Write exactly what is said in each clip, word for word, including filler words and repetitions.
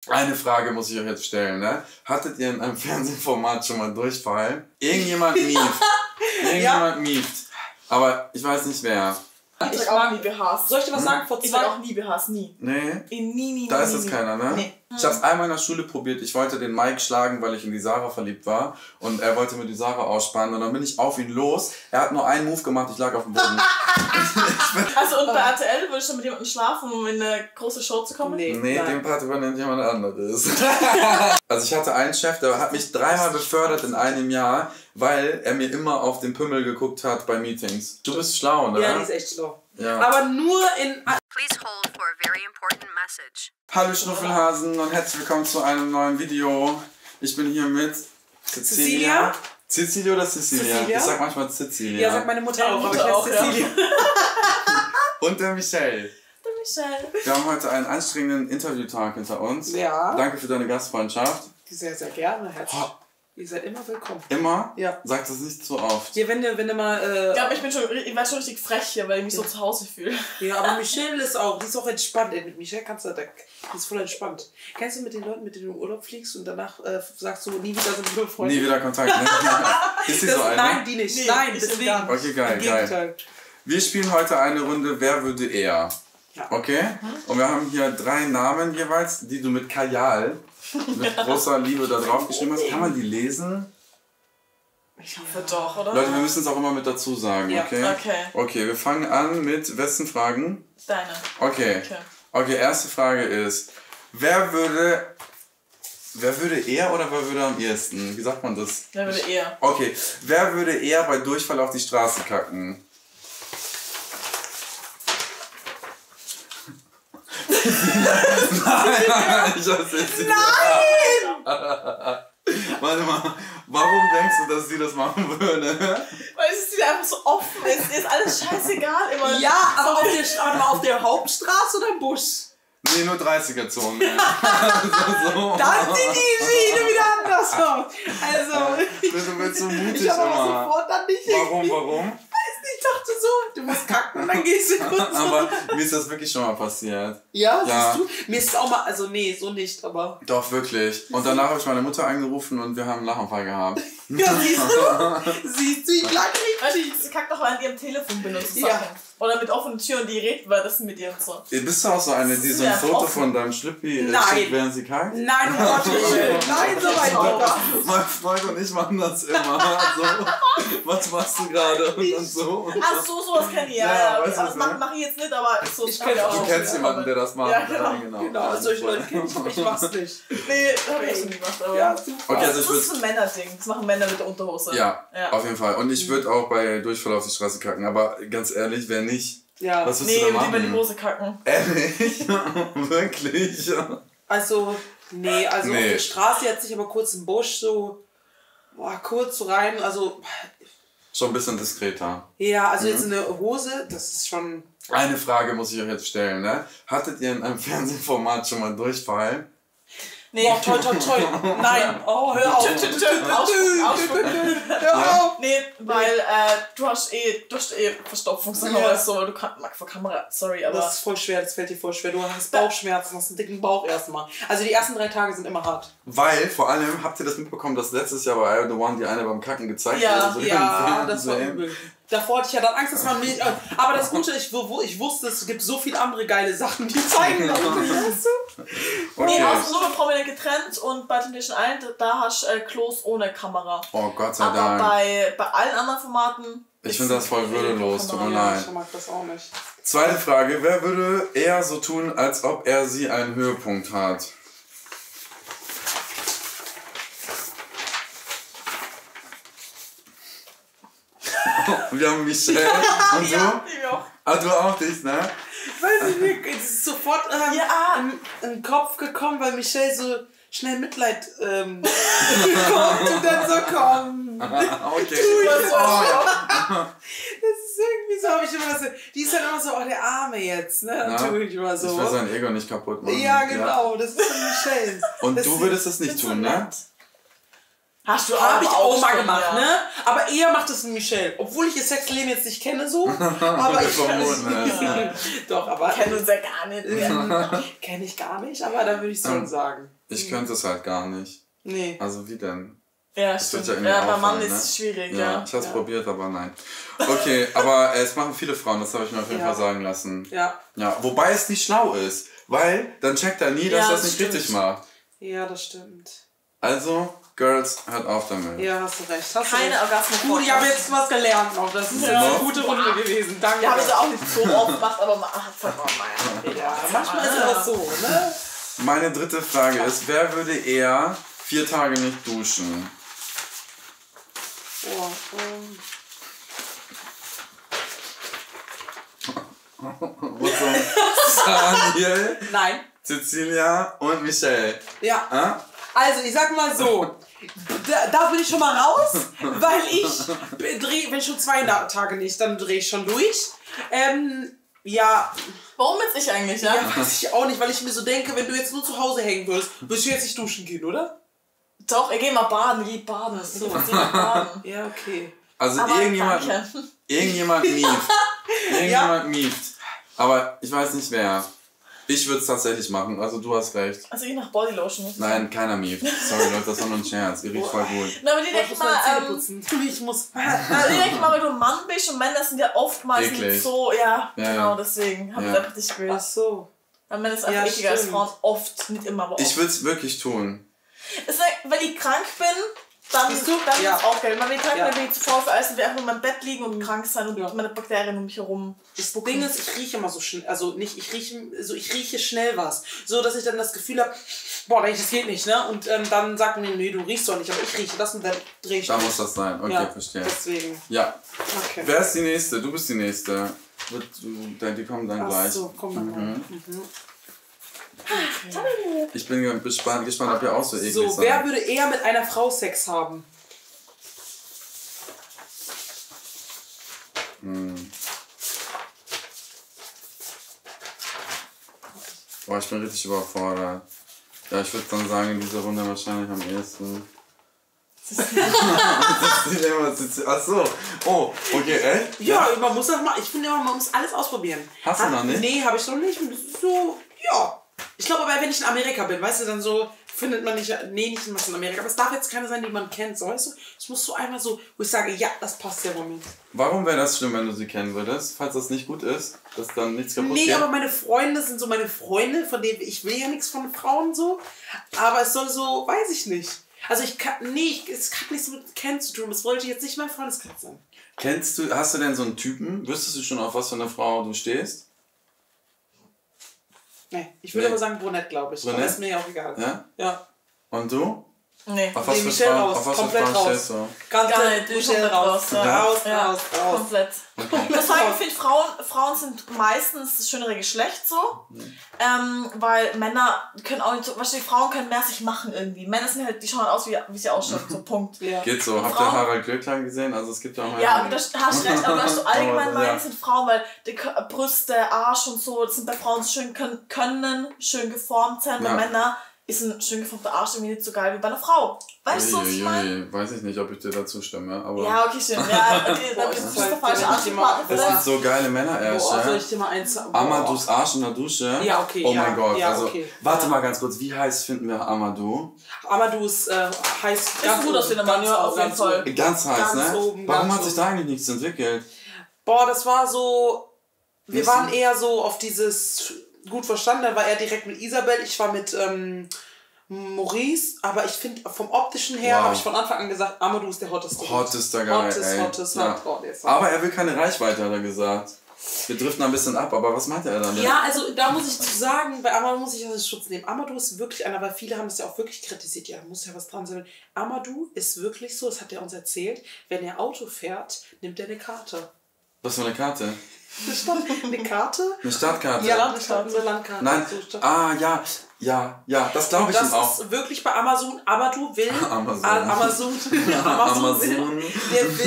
Eine Frage muss ich euch jetzt stellen, ne? Hattet ihr in einem Fernsehformat schon mal Durchfall? Irgendjemand mieft. Irgendjemand ja. mieft. Aber ich weiß nicht wer. Ich, ich mag nie B Hs. Soll ich dir was hm? sagen? Vor ich zwei mag auch nie B Hs, nie. Nee? In nie, nie, Da nie, ist jetzt nie. keiner, ne? Nee. Ich hab's einmal in der Schule probiert. Ich wollte den Mike schlagen, weil ich in die Sarah verliebt war. Und er wollte mir die Sarah ausspannen. Und dann bin ich auf ihn los. Er hat nur einen Move gemacht, ich lag auf dem Boden. Also und bei R T L würdest du mit jemandem schlafen, um in eine große Show zu kommen? Nee, nee den Part übernimmt jemand anderes. Also ich hatte einen Chef, der hat mich dreimal befördert in einem Jahr, weil er mir immer auf den Pimmel geguckt hat bei Meetings. Du bist schlau, ne? Ja, die ist echt schlau. Ja. Aber nur in... Please hold for a very important message. Hallo Schnuffelhasen und herzlich willkommen zu einem neuen Video. Ich bin hier mit Cecilia. Cecilia oder Cecilia? Cecilia? Ich sag manchmal Cecilia. Ja, sagt meine Mutter Meine auch, Mutter aber ich auch, heiße Cecilia. Und der Michelle. Der Michelle. Wir haben heute einen anstrengenden Interviewtag hinter uns. Ja. Danke für deine Gastfreundschaft. Sehr, sehr gerne. Herzlich. Oh. Ihr seid immer willkommen. Immer? Ja. Sag das nicht so oft. Ja, wenn du, wenn du mal... Äh, ja, aber ich bin schon, ich war schon richtig frech hier, weil ich mich so zu Hause fühle. Ja, aber Michelle ist auch, die ist auch entspannt. Ey, mit Michelle kannst du, die ist voll entspannt. Kennst du mit den Leuten, mit denen du in Urlaub fliegst und danach äh, sagst du, nie wieder sind wir Freunde? Nie wieder Kontakt, ne? Ist die das, so eine? Nein, die nicht. Nee, nein, ich deswegen. Okay, geil, geil. Wir spielen heute eine Runde Wer würde eher? Ja. Okay? Und wir haben hier drei Namen jeweils, die du mit Kajal, mit großer Liebe da drauf geschrieben hast. Kann man die lesen? Ich hoffe doch, oder? Leute, wir müssen es auch immer mit dazu sagen, ja. okay? Okay. Okay, wir fangen an mit wessen Fragen? Deine. Okay. Okay. Okay, erste Frage ist, wer würde, wer würde eher oder wer würde am ehesten? Wie sagt man das? Wer würde eher? Okay, wer würde eher bei Durchfall auf die Straße kacken? Nein, nein, ich hab's jetzt nicht. Nein! Warte mal, warum denkst du, dass sie das machen würde? Weil es ist einfach so offen, es ist alles scheißegal immer. Ja, aber auf der, aber auf der Hauptstraße oder im Busch? Nee, nur dreißiger-Zonen. also, so. Dann sieht die Schiene wieder anders aus. Also, du bist so mutig ich aber immer. sofort dann nicht. Warum, warum? Ich dachte so, du musst kacken und dann gehst du kurz. Aber mir ist das wirklich schon mal passiert. Ja, ja. siehst du? Mir ist es auch mal, also nee, so nicht, aber... Doch, wirklich. Und danach habe ich meine Mutter angerufen und wir haben einen Lachanfall gehabt. Ja, siehst du? Siehst du, ich lag richtig. Sie kackt doch an ihrem Telefon benutzt. Ja. Oder mit offenen Türen, die redet über das mit ihr und so. Bist du auch so eine, die so ein Ja, Foto offen. von deinem Schlippi Nein. schickt, während sie kackt? Nein, um Gottes Willen. Nein, so weit nicht. Mein Freund und ich machen das immer. So, was machst du gerade? Und dann so. Ach so, sowas kenne ich ja. Ja, ja, weißt du, das mache mach ich jetzt nicht, aber so Ich kenn auch. Du kennst jemanden, der das macht. Ja, genau. genau. Genau, solche Leute kenn ich, aber ich mach's nicht. Nee, das habe ich schon gemacht. Aber Ja, super. Okay, also das ich ist ein Männerding. Das machen Männer mit der Unterhose. Ja, Ja. auf jeden Fall. Und ich würde auch bei Durchfall auf die Straße kacken. Aber ganz ehrlich, wer nicht? Ja. Was willst Nee, du da lieber die machen? Hose kacken. Ehrlich? Wirklich? Also, nee, also Nee. auf der Straße jetzt sich aber kurz im Busch so, boah, kurz so rein, also, Schon ein bisschen diskreter. ja, also Mhm. jetzt eine Hose, das ist schon, Eine Frage muss ich euch jetzt stellen, ne? Hattet ihr in einem Fernsehformat schon mal Durchfall? Nee. boah, toll, toll, toll, nein, oh, hör auf. Tü, tü, tü, Ausspucken, Ausspucken. Hör auf. Nee, weil äh, du hast eh, du hast eh Verstopfung, sagen wir Ja. mal so, weil du kannst, mag vor Kamera, sorry, aber... Das ist voll schwer, das fällt dir voll schwer. Du hast Bauchschmerzen, hast einen dicken Bauch erstmal. Also die ersten drei Tage sind immer hart. Weil, vor allem, habt ihr das mitbekommen, dass letztes Jahr bei I Am The One die eine beim Kacken gezeigt Ja, wurde? So Ja, im das war Fernsehen. übel. Davor hatte ich ja dann Angst, dass man mich... Aber das Gute, ich, wo- ich wusste, es gibt so viele andere geile Sachen, die zeigen das. Weißt du? Nee, Okay. außen nur prominent getrennt und bei Temptation Island, da hast du äh, Klos ohne Kamera. Oh Gott sei Aber Dank. bei, bei allen anderen Formaten... Ich ist finde das voll eh würdelos, tut mir Kamera. leid. Ich mag das auch nicht. Zweite Frage. Wer würde eher so tun, als ob er sie einen Höhepunkt hat? Wir haben Michelle und du? Ja, ich auch. Ah, du auch dich, ne? Weiß ich nicht, es ist sofort ähm, Ja. in, in den Kopf gekommen, weil Michelle so schnell Mitleid ähm, bekommt und dann so komm. Okay. Das Oh, war ja. Das ist irgendwie so, habe ich immer das, die ist dann immer so, oh der Arme jetzt, ne? Dann Ja. tue ich immer so. Ich will sein Ego nicht kaputt machen. Ja, genau, das ist von Michelle. Und Das du würdest das nicht ist so tun, ne? nett. Hast du Habe ich auch mal schon, gemacht, ja. ne? Aber eher macht es Michelle. Obwohl ich ihr Sexleben jetzt nicht kenne so. Aber ich kann es vermuten, nicht. Doch, aber Kennen uns ja gar nicht. kenne ich gar nicht, aber da würde ich so Hm. sagen. Ich Mhm. könnte es halt gar nicht. Nee. Also wie denn? Ja, Das wird stimmt. ja irgendwie Ja, bei Mann auffallen, ist es schwierig, Ja, ja. ich hab's Ja. probiert, aber nein. Okay, aber äh, es machen viele Frauen, das habe ich mir auf jeden Ja. Fall sagen lassen. Ja. Ja, wobei es nicht schlau ist, weil dann checkt er nie, dass Ja, das das nicht stimmt. richtig macht. Ja, das stimmt. Also, Girls, hört auf damit. Ja, hast du recht. Hast Keine du recht. Orgasmus. Gut, ich habe jetzt was gelernt noch. Das ist Ja. jetzt eine gute Runde gewesen. Danke. Ja, habe ich auch nicht so oft gemacht, aber man hat es halt mal. Ja, manchmal ist das so, ne? Meine dritte Frage ist, wer würde eher vier Tage nicht duschen? Oh, ähm. Was so? Daniel, Nein. Cecilia und Michelle. Ja. Ah? Also, ich sag mal so. Da, da bin ich schon mal raus, weil ich dreh, wenn schon zwei Na- Tage nicht, dann drehe ich schon durch. Ähm, ja, Warum jetzt ich eigentlich, ja? ja, weiß ich auch nicht, weil ich mir so denke, wenn du jetzt nur zu Hause hängen würdest, würdest du jetzt nicht duschen gehen, oder? Doch, ich geh mal baden, ich geh baden. Ich So. geh mal baden. Ja, okay. Also Aber irgendjemand, danke. irgendjemand mieft. Irgendjemand mieft. Aber ich weiß nicht wer. Ich würde es tatsächlich machen, also du hast recht. Also ich nach Bodylotion. Nein, keiner mieft. Sorry Leute, das war nur ein Scherz. Ihr riecht voll gut. Na, aber die Ich denke muss mal, meine Zähne ähm, putzen. Ich muss. also die denke mal, weil du ein Mann bist und Männer sind ja oftmals Eklig. nicht so, ja, Ja, genau, ja. deswegen hab ich Ja. das richtig Ach gewählt. so. Weil Männer ist einfach Ja, ekliger als stimmt. Frauen, oft, nicht immer, aber oft. Ich würde es wirklich tun. Es ist, wenn ich krank bin, dann, Siehst du? dann Ja. ist es auch geil. Wenn ich krank Ja. bin, bin ich zu faul für alles und will einfach nur in meinem Bett liegen und krank sein und Ja. meine Bakterien um mich herum. Das Ding ist, ich rieche immer so schnell, also nicht, ich rieche, so ich rieche schnell was. So, dass ich dann das Gefühl habe, boah, das geht nicht, ne? Und ähm, dann sagt mir, nee, du riechst doch nicht, aber ich rieche das und dann drehe ich Da durch. muss das sein. Okay, Ja, verstehe. deswegen. Ja. Okay. Wer ist die Nächste? Du bist die Nächste. Wird, du, die kommen dann Ach gleich. so, komm mal. Mhm. Mhm. Ich bin gespannt, gespannt, ob ihr auch so eklig So, seid. wer würde eher mit einer Frau Sex haben? Hm. Boah, ich bin richtig überfordert. Ja, ich würde dann sagen, in dieser Runde wahrscheinlich am ehesten. Ach so. Oh, okay, echt? Ja, man muss das mal, ich finde immer, man muss alles ausprobieren. Hast du Hat- noch nicht? Nee, habe ich noch nicht. Das ist so, ja. Ich glaube aber, wenn ich in Amerika bin, weißt du, dann so findet man nicht, nee, nicht in Amerika, aber es darf jetzt keiner sein, den man kennt, so, weißt du? Es muss so einmal so, wo ich sage, ja, das passt der Moment. Warum wäre das schlimm, wenn du sie kennen würdest? Falls das nicht gut ist, dass dann nichts kaputt Nee, geht? aber meine Freunde sind so meine Freunde, von denen ich will ja nichts von Frauen so, aber es soll so, weiß ich nicht. Also ich kann, nee, ich, es hat nichts mit Kennen zu tun, das wollte jetzt nicht mein Freundeskreis sein. Kennst du, hast du denn so einen Typen? Wüsstest du schon, auf was für eine Frau du stehst? Nee, ich würde Nee. aber sagen brunett, glaube ich. Brunett? Aber ist mir ja auch egal. Ja? Ja. Und du? Nee. Auf was Nee, für Michelle Frauen, raus, auf was für komplett Frauen raus. stehst du? Ganz Gar nicht, du bist Michelle komplett raus. raus, ja. Raus, Ja, raus, raus. komplett. Ich muss sagen, ich finde, Frauen, Frauen sind meistens das schönere Geschlecht so. Ähm, weil Männer können auch nicht so, weißt du, die Frauen können mehr sich machen irgendwie. Männer sind halt, die schauen aus, wie, wie sie ausschauen, so Punkt. Ja. Geht so. Habt ihr Frauen- Harald Glöckler gesehen? Also es gibt ja auch mal... Ja, aber das hast du recht, aber was du allgemein Aber, ja. meinst, sind Frauen, weil die K- Brüste, Arsch und so, das sind bei Frauen so schön können, können schön geformt sein. Bei Ja. Männern ist ein schön geformter Arsch irgendwie nicht so geil wie bei einer Frau. Weißt du, was ich meine? Uiuiui, weiß ich nicht, ob ich dir dazu stimme, aber... Ja, okay, stimmt. Ja, okay, Boah, dann ich bist du zeig der dir falsche mal- Ansprechpartner ich Es für sind das. so geile Boah, soll Männerärsche. ich dir mal eins sagen? Amadous Arsch in der Dusche. Ja, okay, Oh ja, mein Gott. ja, also, okay. warte Ja. mal ganz kurz. Wie heiß finden wir Amadou? Amadous äh, heißt Ist gut, dass wir den Mann ganz ja auf oben, jeden ganz Fall. oben. Ganz heiß, Ganz ne? oben, Warum ganz hat sich oben. da eigentlich nichts entwickelt? Boah, das war so. Wir Wissen? waren eher so auf dieses gut verstanden. Dann war er direkt mit Isabel. Ich war mit ähm, Maurice. Aber ich finde, vom optischen her Wow. habe ich von Anfang an gesagt, Amadou ist der hotteste. Hottester Guy, Hottest, ey. hottest, Ja. hot. Oh, der ist Aber er will keine Reichweite, hat er gesagt. Wir driften ein bisschen ab, aber was meinte er damit? Ja, also da muss ich zu sagen, bei Amadou muss ich also Schutz nehmen. Amadou ist wirklich einer, weil viele haben es ja auch wirklich kritisiert. Ja, muss ja was dran sein. Amadou ist wirklich so, das hat er uns erzählt, wenn er Auto fährt, nimmt er eine Karte. Was für eine Karte? Eine, Stadt, eine Karte? Eine Stadtkarte? Ja, eine Stadt, eine Landkarte. Nein. So, Stadt. Ah, ja. Ja, ja, das glaube ich Das ihm auch. ist wirklich bei Amazon. Amadou will. Amazon. Ah, Amazon. Amazon. Amazon. Will, der will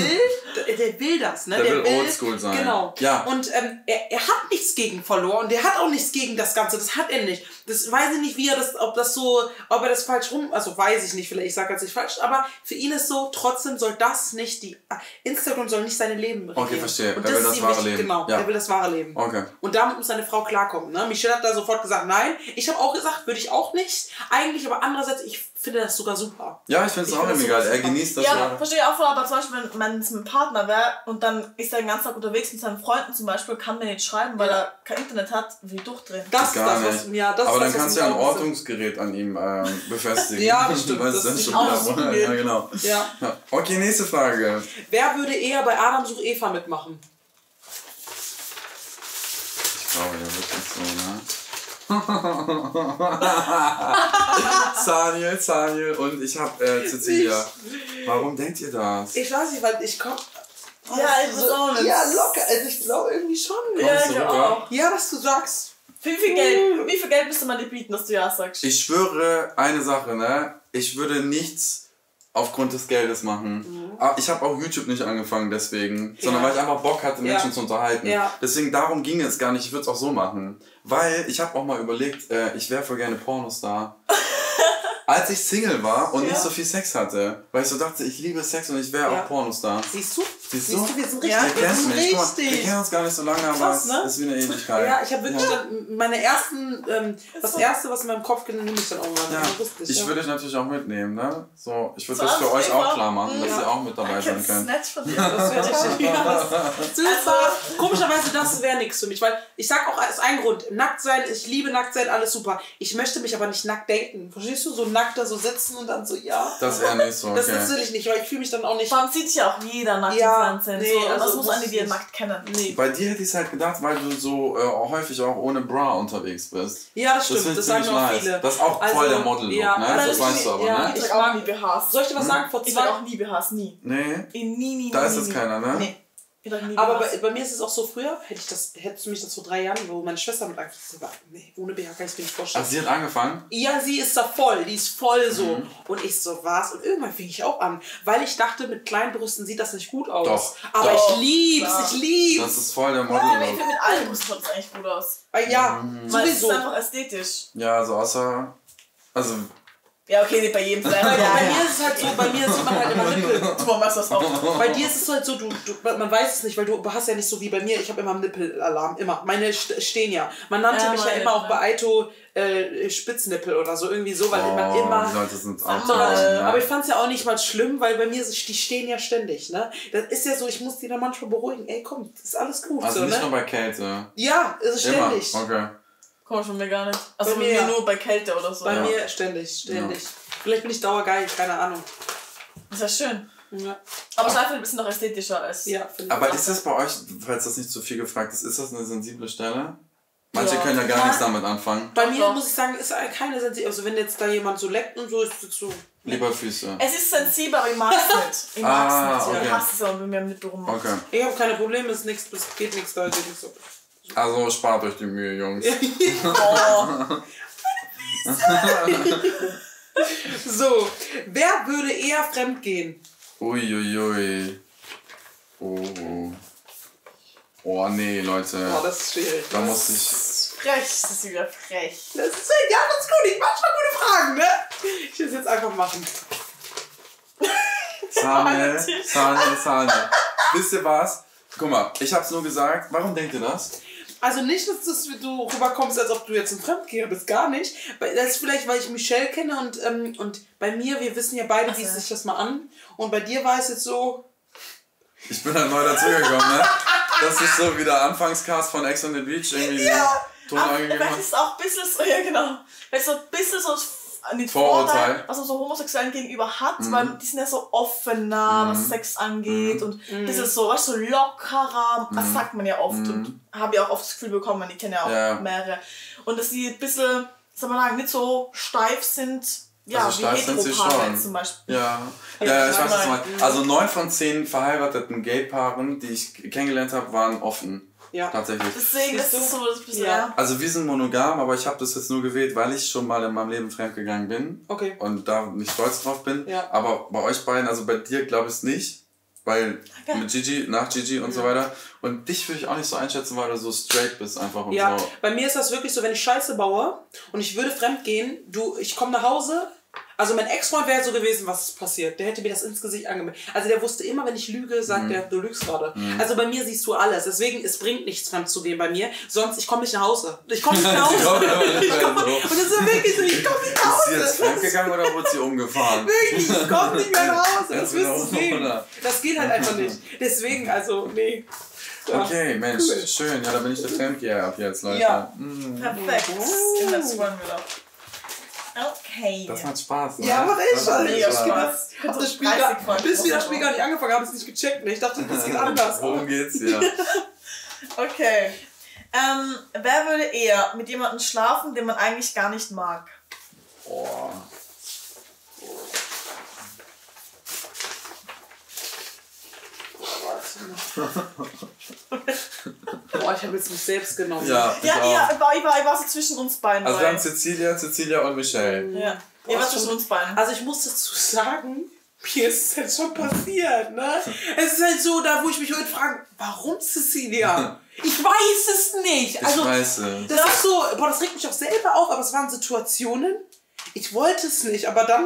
der, der will das, ne? Der, der will oldschool sein. Genau. Ja. Und ähm, er, er hat nichts gegen verloren und der hat auch nichts gegen das Ganze. Das hat er nicht. Das weiß ich nicht, wie er das, ob das so, ob er das falsch rum, also weiß ich nicht, vielleicht ich sage jetzt nicht falsch, aber für ihn ist so, trotzdem soll das nicht die, Instagram soll nicht seine Leben regieren. Okay, verstehe. Und Er das will ist das ihm wahre wichtig, Leben. Genau, Ja. er will das wahre Leben. Okay. Und damit muss seine Frau klarkommen. Ne? Michelle hat da sofort gesagt, nein. Ich habe auch gesagt, würde ich auch nicht. Eigentlich, aber andererseits, ich finde das sogar super. Ja, ich finde es auch irgendwie geil. Er genießt das Ja, ja. verstehe ich auch voll, aber zum Beispiel, wenn man mit einem Partner wäre und dann ist er den ganzen Tag unterwegs mit seinen Freunden zum Beispiel, kann man nicht schreiben, weil er kein Internet hat, wie durchdrehen. Das ist Gar das, was, nicht. ja, das aber ist dann das, kannst was du ja ein mir auch Ortungsgerät an ihm ähm, befestigen. Ja, das stimmt. Weil es Das dann ist schon auch wieder- so ja, genau. so- Ja. Ja. Okay, nächste Frage. Wer würde eher bei Adam sucht Eva mitmachen? Ich glaube, ja, wirklich so, ne? Saniel, Saniel und ich hab äh, Cecilia. Warum denkt ihr das? Ich weiß nicht, weil ich komme... Ja, ich weiß auch nicht. Ja, locker. Also ich glaube irgendwie schon. Ja, Kommst ich du auch. rüber? Ja, was du sagst. Wie viel Geld, wie viel Geld müsste man dir bieten, dass du ja sagst? Ich schwöre eine Sache, ne? Ich würde nichts aufgrund des Geldes machen. Mhm. Aber ich habe auch YouTube nicht angefangen deswegen, sondern Ja. weil ich einfach Bock hatte, Menschen Ja. zu unterhalten. Ja. Deswegen darum ging es gar nicht. Ich würde es auch so machen. Weil ich habe auch mal überlegt, äh, ich wäre voll gerne Pornostar. Als ich Single war und Ja. nicht so viel Sex hatte. Weil ich so dachte, ich liebe Sex und ich wäre Ja. auch Pornostar. Siehst du? Siehst du? wir sind richtig. Ja, Du wir kennst sind mich. Guck mal, wir richtig. kennen uns gar nicht so lange, aber Krass, es ne? ist wie eine Ewigkeit. Ja, ich habe wirklich Ja. dann meine ersten, ähm, das so. erste, was in meinem Kopf ging, nehme ich dann irgendwann. Ja, Das wusste ich ja. würde euch natürlich auch mitnehmen, ne? So, ich würde So das für als euch Eva? auch klar machen, dass Ja. ihr auch mit dabei Das sein ist könnt. nett von dir. Das wäre richtig. Ja, das, super. Komischerweise, das wäre nichts für mich, weil ich sag auch als ein Grund, nackt sein, ich liebe nackt sein, alles super. Ich möchte mich aber nicht nackt daten. Verstehst du? So nackt da so sitzen und dann so, ja. Das ist eher nicht so, Das okay. das will ich nicht, weil ich fühle mich dann auch nicht. Vor allem sieht sich ja auch jeder nackt Ja, im Fernsehen. nee, so, also was muss muss eine dir nicht. nackt kennen? Nee. Bei dir hätte ich es halt gedacht, weil du so äh, häufig auch ohne Bra unterwegs bist. Ja, das stimmt, finde das, ich sagen ziemlich auch nice. viele. Das ist auch voll Also, der Model-Look, ja, ne? aber Das das- weißt du aber, ja, ne? Ich Ich trage auch mag- nie B Hs. Soll ich dir was sagen? Vor Ich zwei trage auch nie B Hs, nie. Nee, In nie, nie, da nie, ist jetzt nie. keiner, ne? Nee. Ich trage nie Aber B Hs. bei, bei mir ist es auch so, früher hätte ich das, hättest du mich das vor drei Jahren, wo meine Schwester mit angefangen hat, nee, ohne B H kann ich mir nicht vorstellen. Ach, sie hat angefangen? Ja, sie ist da voll, die ist voll so. Mhm. Und ich so, was? Und irgendwann fing ich auch an, weil ich dachte, mit kleinen Brüsten sieht das nicht gut aus. Doch, Aber doch. ich lieb's, Ja. ich lieb's. Das ist voll der Ja, aber ich Model-Look. finde, mit allen Brüsten schaut das eigentlich gut aus. Ah, ja, Mhm. Weil es ist sowieso. einfach ästhetisch. Ja, also außer... Also, Ja, okay, nicht bei jedem vielleicht. Bei, Ja, bei ja. mir ist es halt so, bei mir sieht man halt immer Nippel. Du machst das auch. Bei dir ist es halt so, du, du, man weiß es nicht, weil du hast ja nicht so wie bei mir, ich habe immer Nippelalarm, immer. Meine st- stehen ja. Man nannte Ja, mich ja meine, immer auch ne? bei Aito äh, Spitzennippel oder so, irgendwie so, weil man oh, die immer... Leute sind Sag auch mal, so, Aber ne? ich fand es ja auch nicht mal schlimm, weil bei mir, die stehen ja ständig, ne? Das ist ja so, ich muss die dann manchmal beruhigen. Ey, komm, ist alles gut, Also so, nicht ne? nur bei Kälte. Ja, ist es Immer, ständig. okay. Komm schon mir gar nicht. Also Bei bei mir- mir nur bei Kälte oder so. Bei Ja. mir ständig, ständig. Vielleicht bin ich dauergeil, keine Ahnung. Das ist ja schön. Ja, Aber es ist einfach ein bisschen noch ästhetischer als... ja finde ich. Aber ist das bei euch, falls das nicht zu viel gefragt ist, ist das eine sensible Stelle? Manche Ja. können ja gar Ja. nichts damit anfangen. Bei mir Doch. muss ich sagen, ist keine sensible. Also wenn jetzt da jemand so leckt und so, ist es so. Lieber Füße. Es ist sensibel, aber ich mag es nicht. Ich mag es Ah, nicht. okay. Ich hasse es, wenn mir mit rummacht. Okay. Ich habe keine Probleme, es ist nichts, es geht nichts da, geht nichts so. Also spart euch die Mühe, Jungs. Oh. So, wer würde eher fremd gehen? Uiuiui. Oh. Oh nee, Leute. Oh, das ist schwierig. Da muss ich. Frech, das ist wieder frech. Das ist ja ganz gut, ich mach schon gute Fragen, ne? Ich will es jetzt einfach machen. Sahne, Sahne, Sahne. Wisst ihr was? Guck mal, ich hab's nur gesagt. Warum denkt ihr das? Also nicht, dass das, du rüberkommst, als ob du jetzt ein Fremdgeher bist, gar nicht. Das ist vielleicht, weil ich Michelle kenne und, ähm, und bei mir, wir wissen ja beide, wie Also. sich das mal an. Und bei dir war es jetzt so, Ich bin halt neu dazugekommen, ne? Das ist so wie der Anfangscast von Ex on the Beach irgendwie Ja, Ton aber angegeben vielleicht hat. ist es auch ein bisschen so, ja genau, vielleicht so ein bisschen so nicht Vorurteil. Vorurteil, was man so Homosexuellen gegenüber hat, weil die sind ja so offener, was Sex angeht und ein bisschen so, weißt du, so lockerer, das sagt man ja oft und habe ja auch oft das Gefühl bekommen, ich kenne ja auch Ja. mehrere. Und dass die ein bisschen, soll man sagen, nicht so steif sind, ja, Also wie steif sind sie Heteropaare schon. zum Beispiel. Ja, ja, ja, ich weiß, was du nein. meinst. Also neun von zehn verheirateten Gay-Paaren, die ich kennengelernt habe, waren offen. ja. Tatsächlich. Deswegen Siehst ist es du? so, das bisschen, Ja. ja. Also wir sind monogam, aber ich habe das jetzt nur gewählt, weil ich schon mal in meinem Leben fremdgegangen bin. Okay. Und da nicht stolz drauf bin. Ja. Aber bei euch beiden, also bei dir glaube ich es nicht. Weil mit Gigi, nach Gigi und so weiter. Und dich würde ich auch nicht so einschätzen, weil du so straight bist einfach und Ja, so. bei mir ist das wirklich so, wenn ich Scheiße baue und ich würde fremd gehen, du, ich komme nach Hause. Also mein Ex-Freund wäre so gewesen, was ist passiert. Der hätte mir das ins Gesicht angemeldet. Also der wusste immer, wenn ich lüge, sagt Mhm. er, du lügst gerade. Mhm. Also bei mir siehst du alles. Deswegen, es bringt nichts, fremd zu gehen bei mir. Sonst, ich komme nicht nach Hause. Ich komme nicht nach Hause. ich komm, und das ist wirklich so, ich komme nicht nach Ist Hause. sie jetzt fremdgegangen oder wurde sie umgefahren? Wirklich, ich komme nicht mehr nach Hause. Das Jetzt wieder wirst du um, sehen. oder? Das geht halt einfach nicht. Deswegen, also, nee. Ja. Okay, Mensch, Cool. schön. Ja, da bin ich der Fremdgeher ab jetzt, Leute. Ja. Mm. Perfekt. Das wollen wir doch. Okay. Das macht Spaß, ne? Ja, aber echt, Das macht Alter. echt Ich hab Spaß. gedacht, hab das Spiel gar, bis wir das Spiel gar nicht angefangen haben, ist nicht gecheckt. Ne? Ich dachte, das geht anders. Worum geht's hier? Okay. Ähm, wer würde eher mit jemandem schlafen, den man eigentlich gar nicht mag? Boah. Boah, ich habe jetzt mich selbst genommen. Ja, ich Ja, auch. ja, ich war, ich war, ich war so zwischen uns beiden. Also wir beiden. haben Cecilia, Cecilia und Michelle. Ja, ihr war zwischen uns beiden. Also ich muss dazu sagen, mir ist es halt schon passiert, ne? Es ist halt so, da wo ich mich heute frage, warum Cecilia? Ich weiß es nicht. Ich Also, weiß es. das ist so, boah, das regt mich auch selber auf, aber es waren Situationen, ich wollte es nicht, aber dann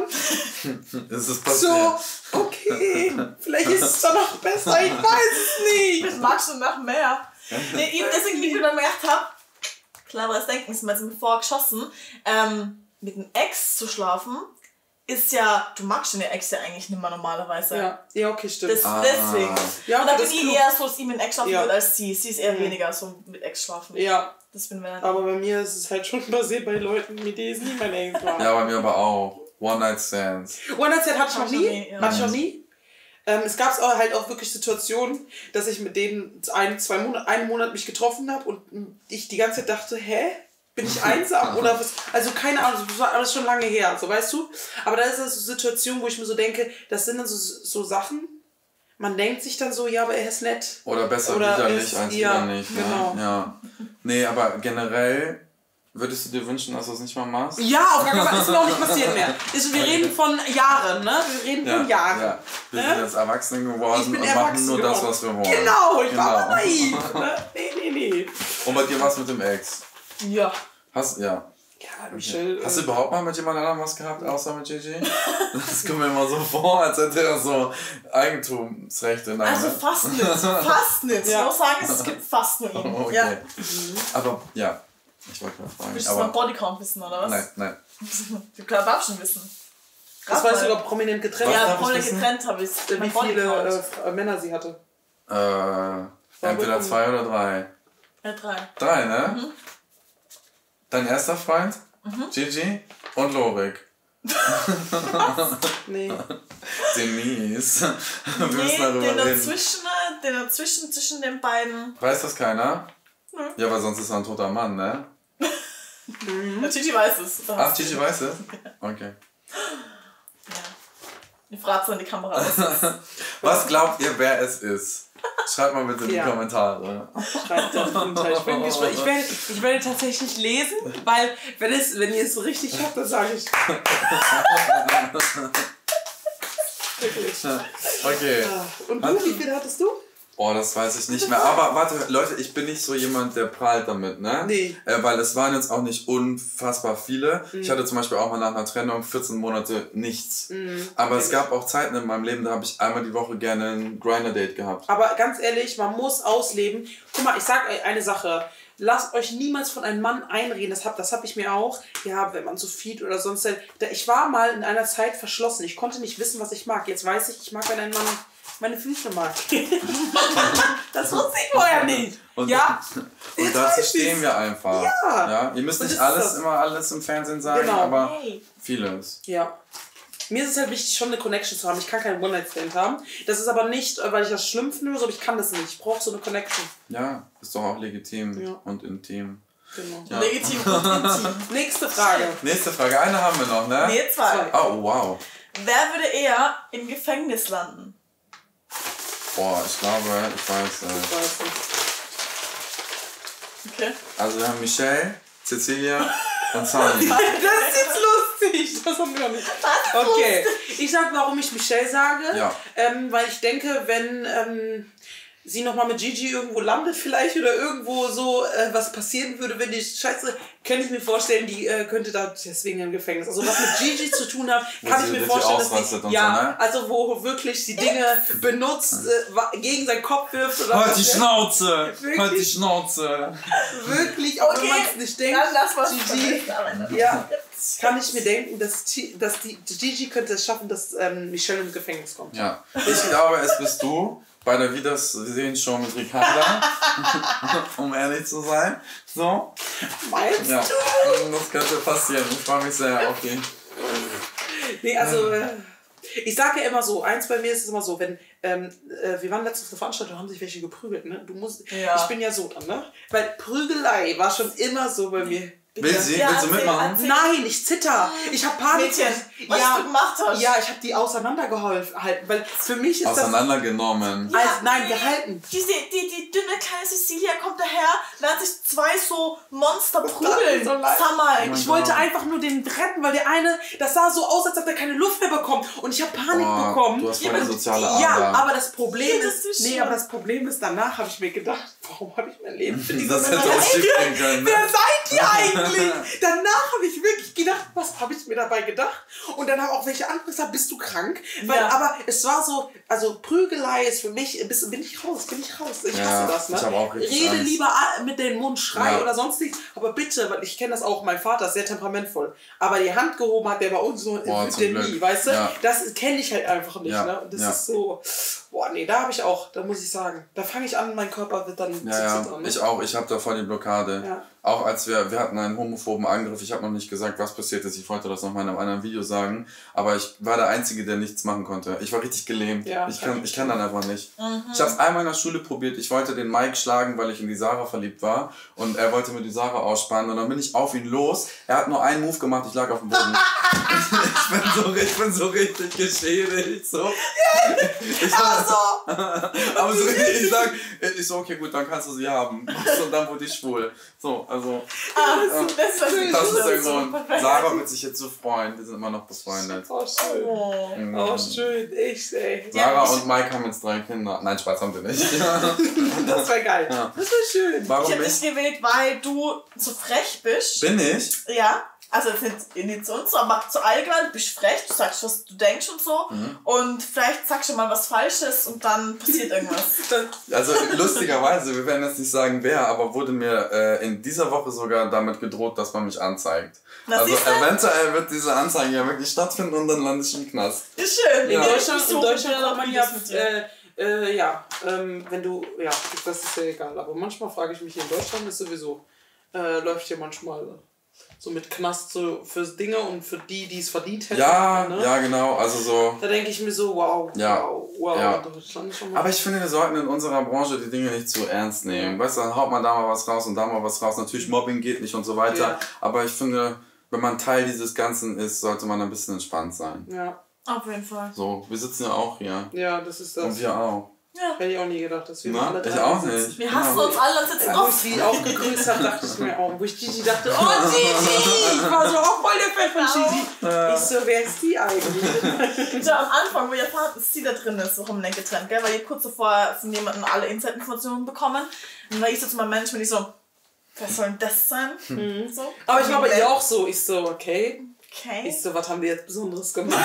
Es ist passiert. so, okay, vielleicht ist es dann auch besser, ich weiß es nicht. Das magst du nach mehr. Nee, eben deswegen, wie ich mir dann gemerkt habe, cleveres Denken ist mir jetzt vorgeschossen, ähm, mit einem Ex zu schlafen, ist ja, du magst den Ex ja eigentlich nicht mehr normalerweise. Ja, ja, okay, stimmt. Das, Ah. Deswegen. Ja, Und da okay, bin das ist ich klug. eher so, dass ich mit einem Ex schlafen Ja. würde als sie. Sie ist eher Mhm. weniger so mit Ex schlafen. Ja, Das bin wir. aber bei mir ist es halt schon passiert bei Leuten, mit denen es nie mein Ex war. Ja, bei mir aber auch. One-Night-Stands. One-Night-Stand hatte ich noch Hab ich nie. noch nie, ja. Hatte ich noch nie. Ähm, es gab auch halt auch wirklich Situationen, dass ich mit denen ein, zwei Monate, einen Monat mich getroffen habe und ich die ganze Zeit dachte, hä? Bin ich einsam oder was? Also keine Ahnung, das war alles schon lange her, so weißt du. Aber da ist es so Situationen, wo ich mir so denke, das sind dann so, so Sachen, man denkt sich dann so, ja, aber er ist nett. Oder besser Oder wieder ist- nicht als ja, wieder nicht. Ne? genau. Ja. Nee, aber generell würdest du dir wünschen, dass du es nicht mal machst? Ja, auf gar keinen Fall, ist mir auch nicht passiert mehr. Ist, wir reden von Jahren, ne? Wir reden von Jahren. Ja. Wir Ne? sind jetzt Erwachsene geworden Ich bin und erwachsen machen nur geworden. das, was wir wollen. Genau, ich war Genau. naiv. Ne? Nee, nee, nee. Und bei dir was mit dem Ex? Ja. Hast, ja. Ja, Michelle. Hast du äh, überhaupt mal mit jemand anderem was gehabt, außer mit Gigi? Das kommt mir immer so vor, als hätte er so Eigentumsrechte. Nein, Also ne? fast nicht. Fast nicht. Ja. Ich muss sagen, es gibt fast nur ihn. Okay. Ja. Aber ja, ich wollte mal fragen. Willst du mal Aber Bodycount wissen, oder was? nein, nein. Du darfst schon wissen. Das war sogar prominent getrennt. Was Ja, darf ich voll wissen? getrennt habe ich es. Wie viele äh, Männer sie hatte. Äh, entweder zwei oder drei. Ja, drei. Drei, ne? Mhm. Dein erster Freund? Gigi und Lorik. Nee. Denise. Wir müssen Nee, darüber den reden. dazwischen, den dazwischen, zwischen den beiden. Weiß das keiner? Nö. Ja, weil sonst ist er ein toter Mann, ne? Der Gigi weiß es. Ach, Gigi weiß es? Okay. Ja. Die fragt so in die Kamera. Was ist das? Was glaubt ihr, wer es ist? Schreibt mal bitte in die Ja. Kommentare. Schreibt das runter. Ich bin gespannt. Ich werde, ich werde tatsächlich lesen, weil wenn, es, wenn ihr es so richtig habt, dann sage ich. Wirklich. Okay. Und du, wie viele hattest du? Oh, das weiß ich nicht mehr. Aber warte, Leute, ich bin nicht so jemand, der prahlt damit, ne? Nee. Äh, weil es waren jetzt auch nicht unfassbar viele. Ich hatte zum Beispiel auch mal nach einer Trennung vierzehn Monate nichts. Mhm. Aber es gab auch Zeiten in meinem Leben, da habe ich einmal die Woche gerne ein Grinder-Date gehabt. Aber ganz ehrlich, man muss ausleben. Guck mal, ich sag euch eine Sache. Lasst euch niemals von einem Mann einreden. Das habe das hab ich mir auch. Ja, wenn man so feed oder sonst. Da, ich war mal in einer Zeit verschlossen. Ich konnte nicht wissen, was ich mag. Jetzt weiß ich, ich mag, wenn ein Mann meine Füße mag. Das wusste ich vorher nicht. Und, Ja? und Jetzt dazu weiß stehen ich's. wir einfach. Ja. Ja? Ihr müsst Und nicht das ist alles das. immer alles im Fernsehen sagen, Genau. aber Hey. vieles. Ja. Mir ist es halt wichtig, schon eine Connection zu haben. Ich kann keinen One-Night-Stand haben. Das ist aber nicht, weil ich das schlimm finde, sondern ich kann das nicht. Ich brauche so eine Connection. Ja, ist doch auch legitim Ja. und intim. Genau. Ja. Legitim und intim. Nächste Frage. Nächste Frage, eine haben wir noch, ne? Nee, zwei. Oh, wow. Wer würde eher im Gefängnis landen? Boah, ich glaube, ich weiß es. Ich weiß nicht. Okay. Also wir haben Michelle, Cecilia und Sani. Das ist jetzt lustig. lustig. Das haben wir noch nicht. Okay. Ich sag, warum ich Michelle sage. Ja. Ähm, weil ich denke, wenn ähm, sie nochmal mit Gigi irgendwo landet vielleicht oder irgendwo so äh, was passieren würde, wenn die Scheiße, kann ich mir vorstellen, die äh, könnte da deswegen im Gefängnis. Also was mit Gigi zu tun hat, kann ich mir vorstellen, dass sie, ja, so, ne? Also wo wirklich die Dinge benutzt, äh, gegen seinen Kopf wirft. Oder halt die Schnauze! Halt die Schnauze! Wirklich, auch okay. Wenn man es nicht denkt. Dann lass was Gigi, ja, kann ich mir denken, dass, dass die Gigi könnte es schaffen, dass ähm, Michelle ins Gefängnis kommt. Ja, ich glaube, es bist du. Bei der Wiedersehen-Show mit Ricarda, um ehrlich zu sein. So. Meinst ja. du? Das könnte passieren. Ich freue mich sehr auf die. Nee, also, äh, ich sage ja immer so, eins bei mir ist es immer so, wenn, ähm, äh, wir waren letztens auf der Veranstaltung, haben sich welche geprügelt, ne? Du musst, ja. Ich bin ja so dann, ne? Weil Prügelei war schon immer so bei mir. Will sie? Ja, Willst du mitmachen? Erzähl. Nein, ich zitter. Ich habe Panik. Mädchen, was ja, du gemacht hast. Ja, ich habe die auseinandergehalten, weil für mich ist auseinandergenommen. das... Auseinandergenommen? Ja, nein, gehalten. Diese, die, die dünne kleine Cecilia kommt daher, lernt sich zwei so Monster prügeln. So Summer, oh ich wollte einfach nur den retten, weil der eine, das sah so aus, als ob er keine Luft mehr bekommt. Und ich habe Panik oh, bekommen. Du hast voll die soziale Ader. Ja, aber das Problem ja, ist... ist nee, aber das Problem ist, danach habe ich mir gedacht, warum habe ich mein Leben für diese Das hätte auch schief gehen können. Wer seid ihr eigentlich? Danach habe ich wirklich gedacht, was habe ich mir dabei gedacht? Und dann haben auch welche andere gesagt, bist du krank? Weil, ja. Aber es war so, also Prügelei ist für mich, bist, bin ich raus, bin ich raus. Ich ja, hasse das, ne? Ich auch Rede Angst. lieber mit dem Mund, schrei ja. oder sonst nichts. Aber bitte, weil ich kenne das auch, mein Vater ist sehr temperamentvoll. Aber die Hand gehoben hat der bei uns so boah, der nie, weißt du? Ja. Das kenne ich halt einfach nicht, ja. ne? Und das ja. ist so, boah, nee, da habe ich auch, da muss ich sagen, da fange ich an, mein Körper wird dann ja, ja. Dran, ne? Ich auch, ich habe da voll die Blockade. Ja. Auch als wir, wir hatten einen homophoben Angriff, ich habe noch nicht gesagt, was passiert ist, ich wollte das noch mal in einem anderen Video sagen, aber ich war der Einzige, der nichts machen konnte. Ich war richtig gelähmt. Ja, ich, kann, ich kann dann einfach nicht. Mhm. Ich habe es einmal in der Schule probiert, ich wollte den Mike schlagen, weil ich in die Sarah verliebt war und er wollte mir die Sarah ausspannen und dann bin ich auf ihn los. Er hat nur einen Move gemacht, ich lag auf dem Boden. ich, bin so, ich bin so richtig geschädigt. So. Ich war so. Aber so richtig, ich sag, ich so, okay, gut, dann kannst du sie haben. Und dann wurde ich schwul. So, also. Ah, das, das, das, das ist der Grund. Sarah wird sich jetzt so freuen, wir sind immer noch befreundet. Oh, schön. Oh, mhm. oh schön, ich ey. Sarah ja, und Mike haben jetzt drei Kinder. Nein, Spaß haben wir nicht. Das wäre geil. Ja. Das wäre schön. Warum ich habe dich gewählt, weil du so frech bist. Bin ich? Ja. Also nicht, nicht zu uns, aber zu allgemein, du bist frech, du sagst, was du denkst und so. Mhm. Und vielleicht sagst du mal was Falsches und dann passiert irgendwas. Also lustigerweise, wir werden jetzt nicht sagen wer, aber wurde mir äh, in dieser Woche sogar damit gedroht, dass man mich anzeigt. Was also eventuell wird diese Anzeige ja wirklich stattfinden und dann lande ich im Knast. Ist schön. Ja. In Deutschland, in Deutschland kann man ja, äh, äh, ja, ähm, wenn du, ja, das ist ja egal. Aber manchmal frage ich mich, in Deutschland ist sowieso, äh, läuft hier manchmal so mit Knast so für Dinge und für die, die es verdient hätten. Ja, ne? ja, genau, also so. Da denke ich mir so, wow, ja, wow, wow. Ja. Deutschland schon mal. Aber ich finde, wir sollten in unserer Branche die Dinge nicht zu ernst nehmen. Weißt du, dann haut man da mal was raus und da mal was raus. Natürlich, Mobbing geht nicht und so weiter. Ja. Aber ich finde, wenn man Teil dieses Ganzen ist, sollte man ein bisschen entspannt sein. Ja. Auf jeden Fall. So, wir sitzen ja auch hier. Ja, das ist das. Und wir auch. Ja. Hätte ich auch nie gedacht, dass wir Na, alle drei ich auch sitzen. nicht. Wir hassen genau. uns alle und sitzen ja, oft. Wo ich sie auch gegrüßt habe, dachte ich mir auch. Wo ich Gigi dachte, oh Gigi! Ich war so auch voll der Fan von Gigi. Ja. Ich so, wer ist die eigentlich? So am Anfang, wo ihr fahrt, dass sie da drin ist, so haben wir getrennt, gell? Weil ihr kurz davor von jemandem alle Inside-Informationen bekommen. Und dann ich so zu meinem Management, ich so, was soll denn das sein? Mhm. So. Aber ich war bei ihr auch so, ich so, okay. Okay. Ich so, was haben wir jetzt Besonderes gemacht?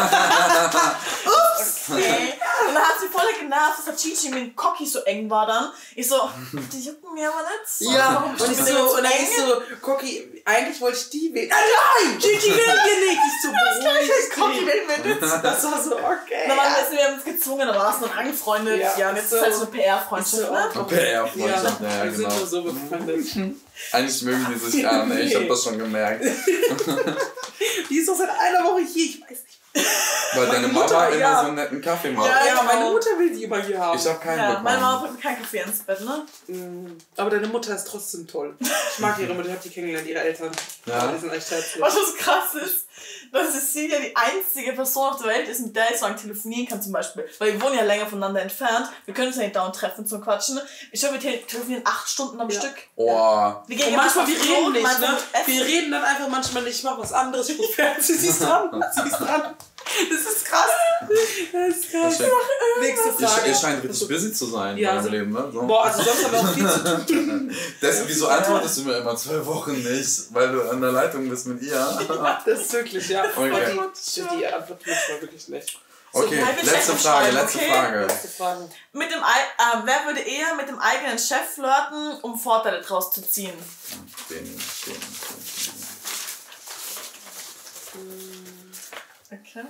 Ups! Okay. Und dann hat sie voll genervt, dass der Gigi mit dem Cocky so eng war dann. Ich so, die jucken mir aber nicht so. Ja, und ich so, und dann ich so, Cocky, eigentlich wollte ich die wählen. Nein, Gigi will wir nicht. Ich so, das Cocky will mir nicht. Das war so, okay. Dann waren wir, wir haben uns gezwungen, da war es noch angefreundet. Ja, ja, und jetzt so, ist halt so eine P R-Freundschaft, so, ne? Eine P R-Freundschaft, ja, ja, wir genau. sind nur so befreundet. Eigentlich mögen die sich gar nicht, ich hab das schon gemerkt. Die ist doch seit einer Woche hier, ich weiß nicht. Weil deine Mutter, Mama immer ja. so einen netten Kaffee macht. Ja, ja, genau. meine Mutter will die immer hier haben. Ich hab keinen ja, bekommen. meine Mama bringt keinen Kaffee ins Bett, ne? Aber deine Mutter ist trotzdem toll. Ich mag ihre Mutter, ich hab die kennengelernt, ihre Eltern. Ja. Die sind echt herzlich. Was das krass ist, dass Cecilia die einzige Person auf der Welt ist, mit der ich so lange telefonieren kann zum Beispiel. Weil wir wohnen ja länger voneinander entfernt. Wir können uns ja nicht dauernd treffen zum Quatschen. Ich glaube, wir telefonieren acht Stunden am ja. Stück. Oh. Wir gehen und manchmal, wir reden nicht, ne? Wir reden dann einfach manchmal nicht, ich mach was anderes, ich guck Fernsehen, sie ist dran, sie ist dran. Das ist krass. Das ist krass. Nächste Frage. Ihr scheint richtig busy zu sein ja, in eurem so, Leben, ne? So. Boah, also sonst haben wir auch viel zu tun. Deswegen, wieso antwortest du mir immer zwei Wochen nicht? Weil du an der Leitung bist mit ihr? Ja, das ist wirklich, ja. Okay. Die, die Antwort manchmal wirklich nicht. Okay, so, letzte Frage, letzte okay? Frage. Letzte Frage. Mit dem, äh, wer würde eher mit dem eigenen Chef flirten, um Vorteile draus zu ziehen? Den, den, den. Okay.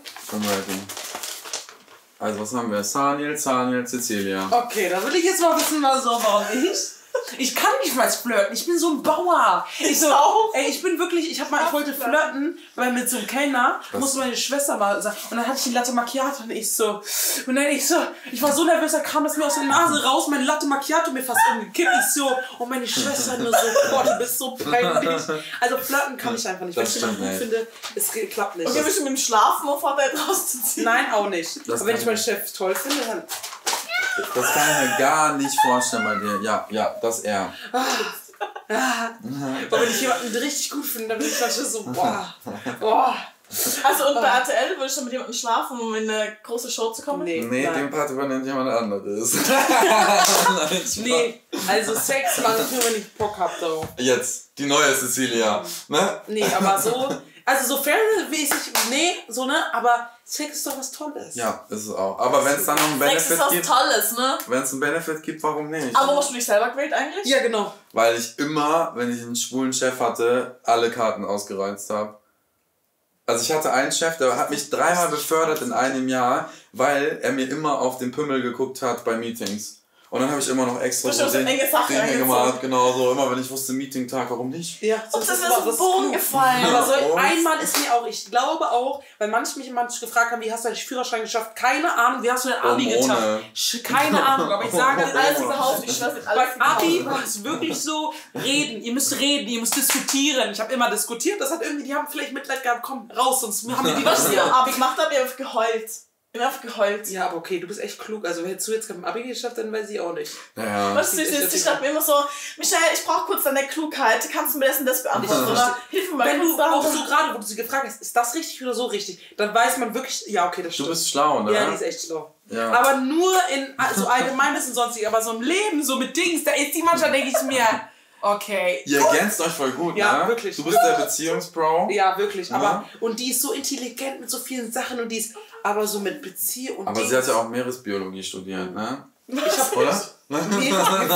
Also was haben wir? Saniel, Saniel, Cecilia. Okay, da will ich jetzt mal wissen, was so warum ich. Ich kann nicht mal flirten, ich bin so ein Bauer. Ich so, ey, ich bin wirklich, ich hab mal, ich wollte flirten, weil mit so einem Kellner was? Musste meine Schwester mal sagen. Und dann hatte ich die Latte Macchiato und ich so, und dann ich so, ich war so nervös, da kam das mir aus der Nase raus, meine Latte Macchiato mir fast umgekippt. Ich so, und meine Schwester nur so, boah, du bist so peinlich. Also flirten kann ich einfach nicht. Wenn ich jemanden gut finde, es klappt nicht. Okay, bist du mit dem Schlafen auf Vorteile draus zu ziehen? Nein, auch nicht. Das aber wenn ich meinen Chef toll finde, dann... Das kann ich mir gar nicht vorstellen bei dir. Ja, ja, das ist er. Ah, ah. Aber wenn ich jemanden richtig gut finde, dann bin ich manchmal so, boah, boah. Also und bei R T L würdest du mit jemandem schlafen, um in eine große Show zu kommen? Nee, nee den Part übernimmt jemand anderes. Nee, also Sex machen, wenn ich Bock hab darauf. Jetzt, die neue Cecilia, ne? Nee, aber so... Also so fernsehmäßig, nee, so ne, aber Sex ist doch was Tolles. Ja, ist es auch. Aber wenn es dann noch einen Benefit gibt... Sex ist was gibt, Tolles, ne? Wenn es einen Benefit gibt, warum nicht? Aber hast du dich selber gewählt eigentlich? Ja, genau. Weil ich immer, wenn ich einen schwulen Chef hatte, alle Karten ausgereizt habe. Also ich hatte einen Chef, der hat mich dreimal befördert in einem Jahr, weil er mir immer auf den Pimmel geguckt hat bei Meetings. Und dann habe ich immer noch extra so Dinge, Dinge gemacht, genau so, immer wenn ich wusste, Meeting-Tag, warum nicht? Ja, so das ist mir so Boden gefallen. Aber so einmal ist mir auch, ich glaube auch, weil manche mich manche gefragt haben, wie hast du deinen Führerschein geschafft? Keine Ahnung, wie hast du dein Abi getan? Keine Ahnung, aber ich sage das alles überhaupt nicht. Bei Abi war es wirklich so, reden, ihr müsst reden, ihr müsst diskutieren. Ich habe immer diskutiert, das hat irgendwie, die haben vielleicht Mitleid gehabt, komm, raus, sonst haben wir die was ihr Abi gemacht habt, ihr habt geheult. Ich bin einfach geheult. Ja, aber okay, du bist echt klug. Also hättest du jetzt kein Abi geschafft, dann weiß ich auch nicht. Ja. Was ist das? Ich dachte mir immer so, Michael, ich brauche kurz deine Klugheit. Kannst du mir das und das beantworten? Oder hilf mir mal. Wenn du auch so gerade, wo du sie gefragt hast, ist das richtig oder so richtig, dann weiß man wirklich, ja, okay, das stimmt. Du bist schlau, ne? Ja, die ist echt schlau. Ja. Aber nur in so Allgemeinwissen sonstig, aber so im Leben, so mit Dings, da ist die manchmal, denke ich mir... Okay. Ihr ergänzt euch voll gut, ja, ne? Wirklich. Du bist der Beziehungspro. Ja, wirklich. Ja. Aber, und die ist so intelligent mit so vielen Sachen und die ist aber so mit Beziehung. Aber Dings. Sie hat ja auch Meeresbiologie studiert, ne? Ich hab Oder? Nee,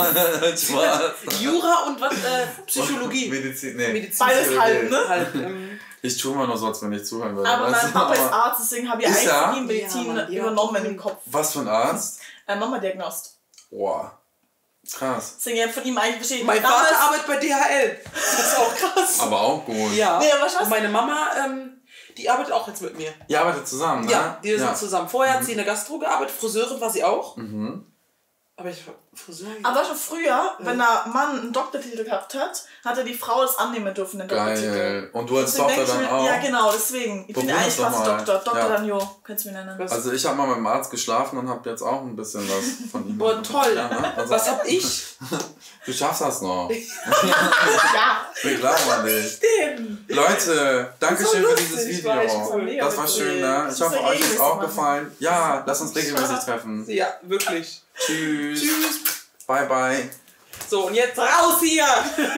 Jura und was? Äh, Psychologie. Medizin, nee. Medizin. Beides halb, ne? Halb, ähm. Ich tue mal nur so, als wenn ich zuhören würde. Aber mein Papa ist Arzt, deswegen habe ich eigentlich ja? nie Medizin ja, ja, übernommen im Kopf. Was für ein Arzt? Äh, Mama-Diagnost. Boah. Krass. Deswegen ja von ihm eigentlich besteht. Mein Vater arbeitet bei D H L. Das ist auch krass. Aber auch gut. Ja. Nee, aber was? Und meine Mama, ähm, die arbeitet auch jetzt mit mir. Ihr arbeitet zusammen, ne? Ja, die sind ja. zusammen. Vorher mhm. hat sie in der Gastro gearbeitet, Friseurin war sie auch. Mhm. Aber ich war Friseurin. Aber schon früher, ja. wenn der Mann einen Doktortitel gehabt hat, hat er die Frau das annehmen dürfen, den Doktortitel. Geil. Und du als deswegen Tochter dann mir, auch? Ja, genau, deswegen. Ich bin ja eigentlich fast Doktor. Doktor ja. Danjo, könntest du mich nennen. Also ich habe mal mit dem Arzt geschlafen und habe jetzt auch ein bisschen was von ihm. Boah, toll. Ja, ne? Also was hab ich? Du schaffst das noch. Ja. Wir glauben an dich. Denn? Leute, danke schön für dieses Video. Cool. Das war schön, ne? Ich hoffe, euch ist auch gefallen. Ja, lass uns regelmäßig treffen. Ja, wirklich. Tschüss. Tschüss. Bye, bye. So, und jetzt raus hier!